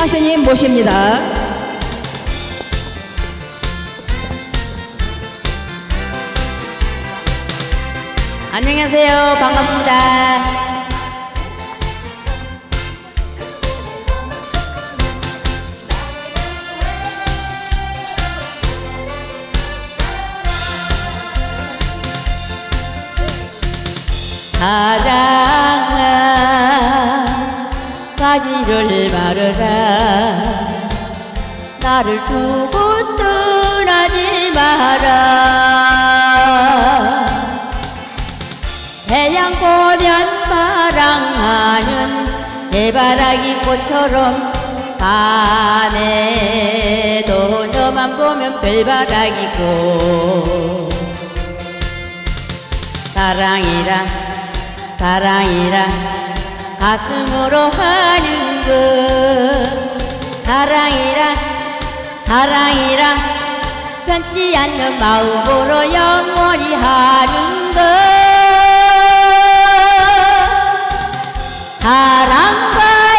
가수님 모십니다. 안녕하세요. 반갑습니다. 사랑아 가지를 말아라. 나를 두고 떠나지 마라. 태양 보면 파랑하는 해바라기 꽃처럼 밤에도 너만 보면 별바라기 꽃. 사랑이라 사랑이라 가슴으로 하는 것. 사랑이라 사랑이라 편치 않는 마음으로 영원히 하는 것. 사랑과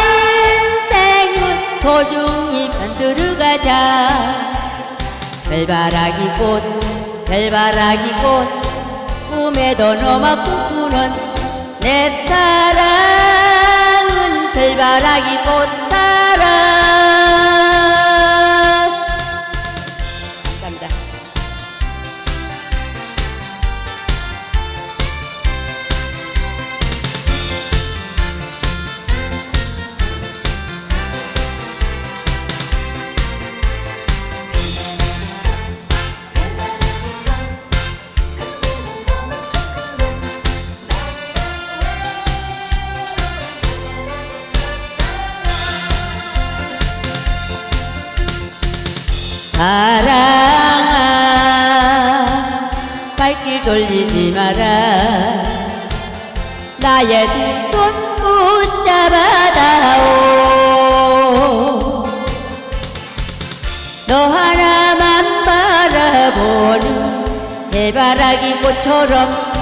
인생은 소중히 만들어가자. 별바라기 꽃 별바라기 꽃 꿈에도 너만 꿈꾸는 내 사랑은 별바라기 꽃사랑. 감사합니다. 사랑아 발길 돌리지 마라. 나의 두 손 붙잡아다오. 너 하나만 바라보는 해바라기 꽃처럼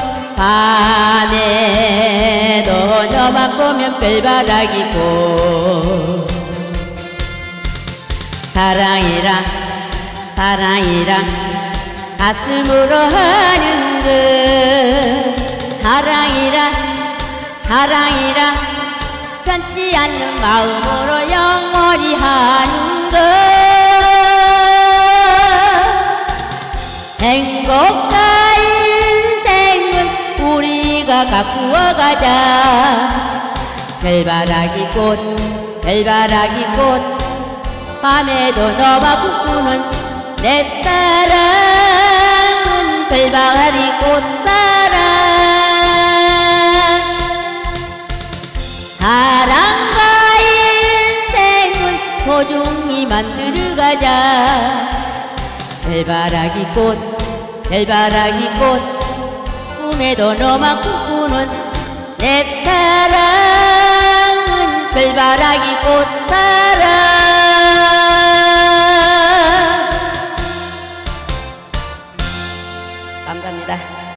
밤에도 너만 보면 별바라기 꽃. 사랑이라 사랑이라 가슴으로 하는 것. 사랑이라 사랑이라 편치 않는 마음으로 영원히 하는 것. 행복한 인생은 우리가 가꾸어 가자. 별바라기 꽃 별바라기 꽃 밤에도 너와 꿈꾸는 내 사랑은 별바라기 꽃사랑. 사랑과 인생은 소중히 만들어가자. 별바라기 꽃 별바라기 꽃 꿈에도 너만 꿈꾸는 내 사랑.